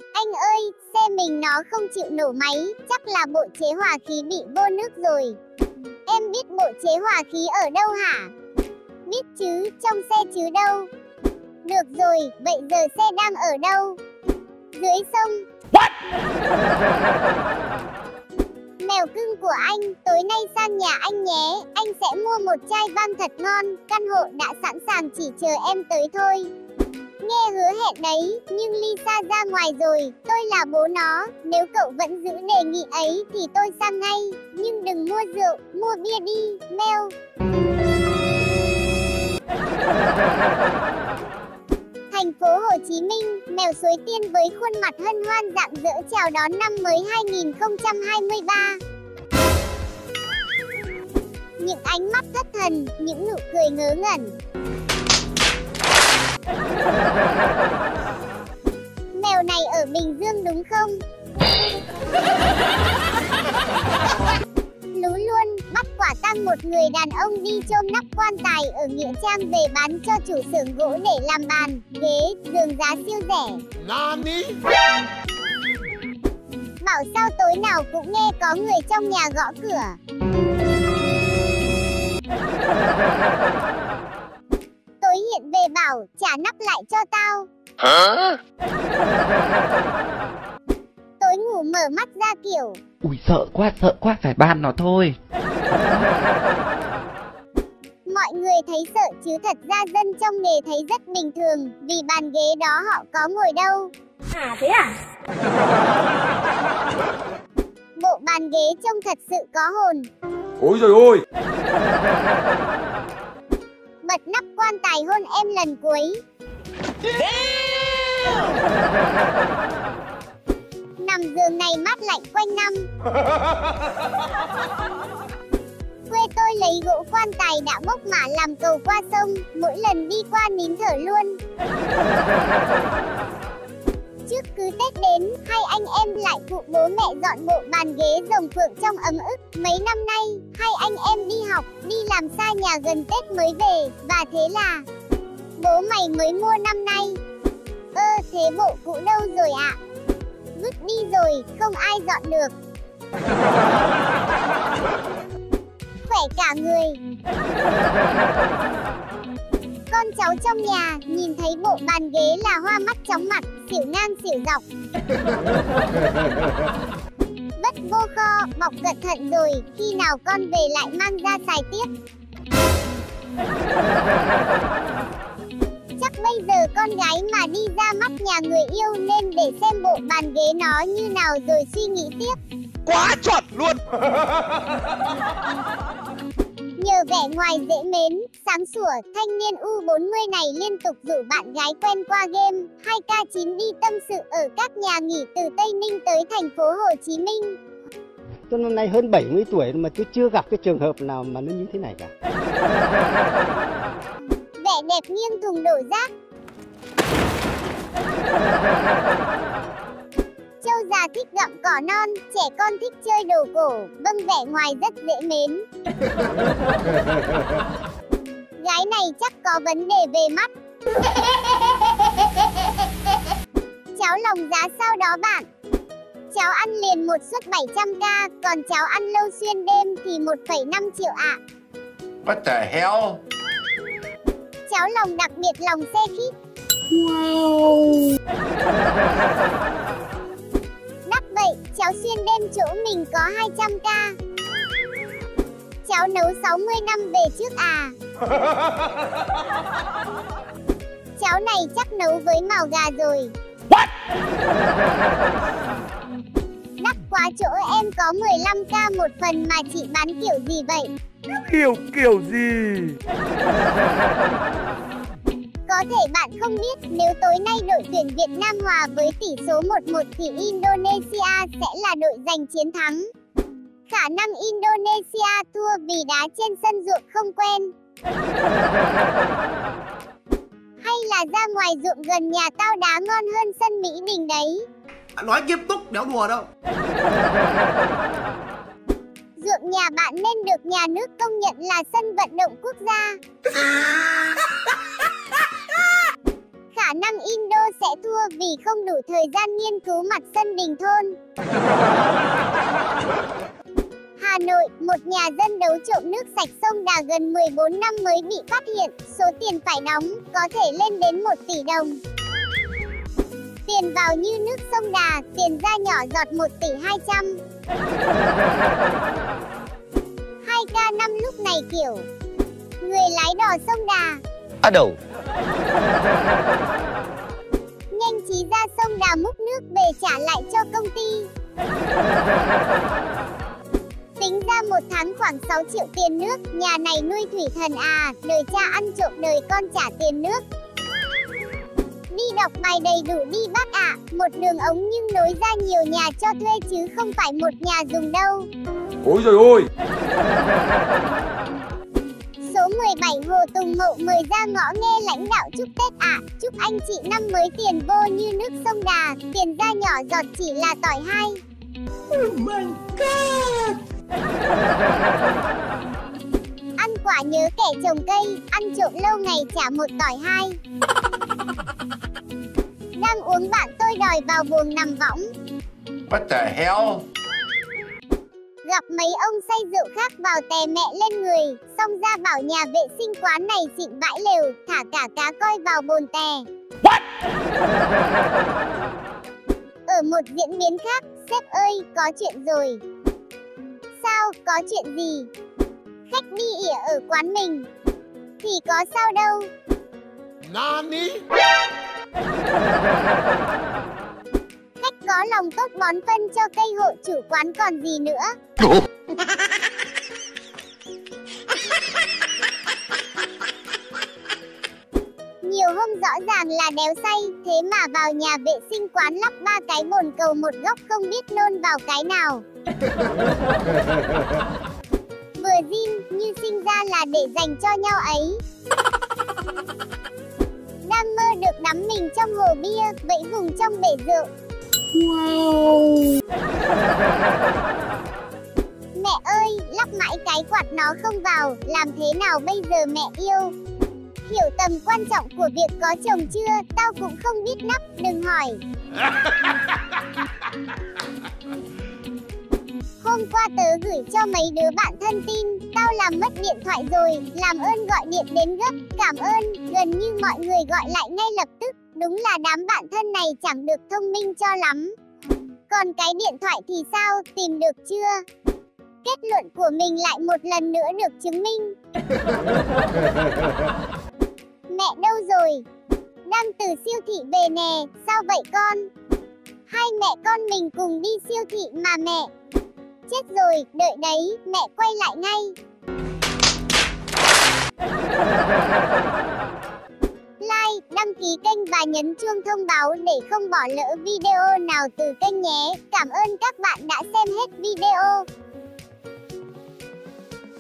Anh ơi, xe mình nó không chịu nổ máy, chắc là bộ chế hòa khí bị vô nước rồi. Em biết bộ chế hòa khí ở đâu hả? Biết chứ, trong xe chứ đâu. Được rồi, vậy giờ xe đang ở đâu? Dưới sông. What? Mèo cưng của anh, tối nay sang nhà anh nhé. Anh sẽ mua một chai vang thật ngon. Căn hộ đã sẵn sàng, chỉ chờ em tới thôi. Nghe hứa hẹn đấy, nhưng Lisa ra ngoài rồi. Tôi là bố nó. Nếu cậu vẫn giữ đề nghị ấy thì tôi sang ngay. Nhưng đừng mua rượu, mua bia đi, Mèo. Thành phố Hồ Chí Minh, Mèo Suối Tiên với khuôn mặt hân hoan rạng rỡ chào đón năm mới 2023. Những ánh mắt thất thần, những nụ cười ngớ ngẩn. Mèo này ở Bình Dương đúng không? Lú luôn, bắt quả tang một người đàn ông đi chôm nắp quan tài ở Nghĩa Trang về bán cho chủ xưởng gỗ để làm bàn, ghế, giường giá siêu rẻ. Nani? Bảo sao tối nào cũng nghe có người trong nhà gõ cửa. Tối hiện về bảo, trả nắp lại cho tao. Hả? Tối ngủ mở mắt ra kiểu ui sợ quá, phải ban nó thôi. Mọi người thấy sợ chứ thật ra dân trong nghề thấy rất bình thường, vì bàn ghế đó họ có ngồi đâu. À thế à? Bộ bàn ghế trông thật sự có hồn. Ôi giời ơi! Bật nắp quan tài hôn em lần cuối. Nằm giường này mát lạnh quanh năm. Quê tôi lấy gỗ quan tài đã bốc mả làm cầu qua sông, mỗi lần đi qua nín thở luôn. Trước cứ Tết đến, hai anh em lại phụ bố mẹ dọn bộ bàn ghế rồng phượng trong ấm ức. Mấy năm nay, hai anh em đi học, đi làm xa nhà gần Tết mới về, và thế là bố mày mới mua năm nay. Thế bộ cũ đâu rồi ạ? Vứt đi rồi, không ai dọn được. Khỏe cả người. Con cháu trong nhà nhìn thấy bộ bàn ghế là hoa mắt chóng mặt, xỉu ngang xỉu dọc. Vất vô kho, bọc cẩn thận rồi, khi nào con về lại mang ra xài tiếp. Chắc bây giờ con gái mà đi ra mắt nhà người yêu nên để xem bộ bàn ghế nó như nào rồi suy nghĩ tiếp. Quá chuẩn luôn! Nhờ vẻ ngoài dễ mến, sáng sủa, thanh niên U40 này liên tục rủ bạn gái quen qua game 2K9 đi tâm sự ở các nhà nghỉ từ Tây Ninh tới thành phố Hồ Chí Minh. Tôi năm nay hơn 70 tuổi mà tôi chưa gặp cái trường hợp nào mà nó như thế này cả. Vẻ đẹp nghiêng thùng đổ rác. Châu già thích gặm cỏ non, trẻ con thích chơi đồ cổ, vâng vẻ ngoài rất dễ mến. Gái này chắc có vấn đề về mắt. Cháo lòng giá sao đó bạn? Cháo ăn liền một suất 700k, còn cháo ăn lâu xuyên đêm thì 1,5 triệu ạ. What the hell? Cháo lòng đặc biệt lòng xe khít. Wow. Đắt vậy, cháo xuyên đêm chỗ mình có 200k. Cháu nấu 60 năm về trước à? Cháu này chắc nấu với mào gà rồi. What? Đắt quá chỗ em có 15k một phần mà chị bán kiểu gì vậy? Kiểu gì? Có thể bạn không biết, nếu tối nay đội tuyển Việt Nam hòa với tỷ số 1-1 thì Indonesia sẽ là đội giành chiến thắng. Khả năng Indonesia thua vì đá trên sân ruộng không quen. Hay là ra ngoài ruộng gần nhà tao đá ngon hơn sân Mỹ Đình đấy. Nói nghiêm túc, đéo đùa đâu. Ruộng nhà bạn nên được nhà nước công nhận là sân vận động quốc gia. Khả Khả năng Indo sẽ thua vì không đủ thời gian nghiên cứu mặt sân đình thôn. Hà Nội, một nhà dân đấu trộm nước sạch sông Đà gần 14 năm mới bị phát hiện. Số tiền phải đóng có thể lên đến 1 tỷ đồng. Tiền vào như nước sông Đà, tiền ra nhỏ giọt 1 tỷ 200. 2K5 lúc này kiểu người lái đò sông Đà. À đầu. Nhanh trí ra sông Đà múc nước về trả lại cho công ty. Tính ra một tháng khoảng 6 triệu tiền nước. Nhà này nuôi thủy thần à, đời cha ăn trộm đời con trả tiền nước. Đi đọc bài đầy đủ đi bác ạ. Một đường ống nhưng nối ra nhiều nhà cho thuê chứ không phải một nhà dùng đâu. Ôi giời ơi. Số 17 Hồ Tùng Mậu mời ra ngõ nghe lãnh đạo chúc Tết ạ. Chúc anh chị năm mới tiền vô như nước sông Đà, tiền ra nhỏ giọt chỉ là tỏi 2. Oh my god. Ăn quả nhớ kẻ trồng cây, ăn trộm lâu ngày trả 1 tỏi 2. Đang uống bạn tôi đòi vào buồng nằm võng. What the hell? Gặp mấy ông say rượu khác vào tè mẹ lên người, xong ra bảo nhà vệ sinh quán này xịn vãi lều, thả cả cá coi vào bồn tè. What? Ở một diễn biến khác, sếp ơi, có chuyện rồi. Sao, có chuyện gì? Khách đi ỉa ở quán mình. Thì có sao đâu. Nani? Khách có lòng tốt bón phân cho cây hộ chủ quán còn gì nữa. Nhiều hôm rõ ràng là đéo say, thế mà vào nhà vệ sinh quán lắp 3 cái bồn cầu một góc không biết nôn vào cái nào. Vừa zin như sinh ra là để dành cho nhau ấy. Đang mơ được đắm mình trong hồ bia, vẫy vùng trong bể rượu. Wow. Mẹ ơi, lắp mãi cái quạt nó không vào, làm thế nào bây giờ mẹ yêu? Hiểu tầm quan trọng của việc có chồng chưa, tao cũng không biết nắp, đừng hỏi. Hôm qua tớ gửi cho mấy đứa bạn thân tin, tao làm mất điện thoại rồi, làm ơn gọi điện đến gấp, cảm ơn, gần như mọi người gọi lại ngay lập tức, đúng là đám bạn thân này chẳng được thông minh cho lắm. Còn cái điện thoại thì sao, tìm được chưa? Kết luận của mình lại một lần nữa được chứng minh. Mẹ đâu rồi? Đang từ siêu thị về nè, sao vậy con? Hai mẹ con mình cùng đi siêu thị mà mẹ. Chết rồi, đợi đấy, mẹ quay lại ngay. Like, đăng ký kênh và nhấn chuông thông báo để không bỏ lỡ video nào từ kênh nhé. Cảm ơn các bạn đã xem hết video.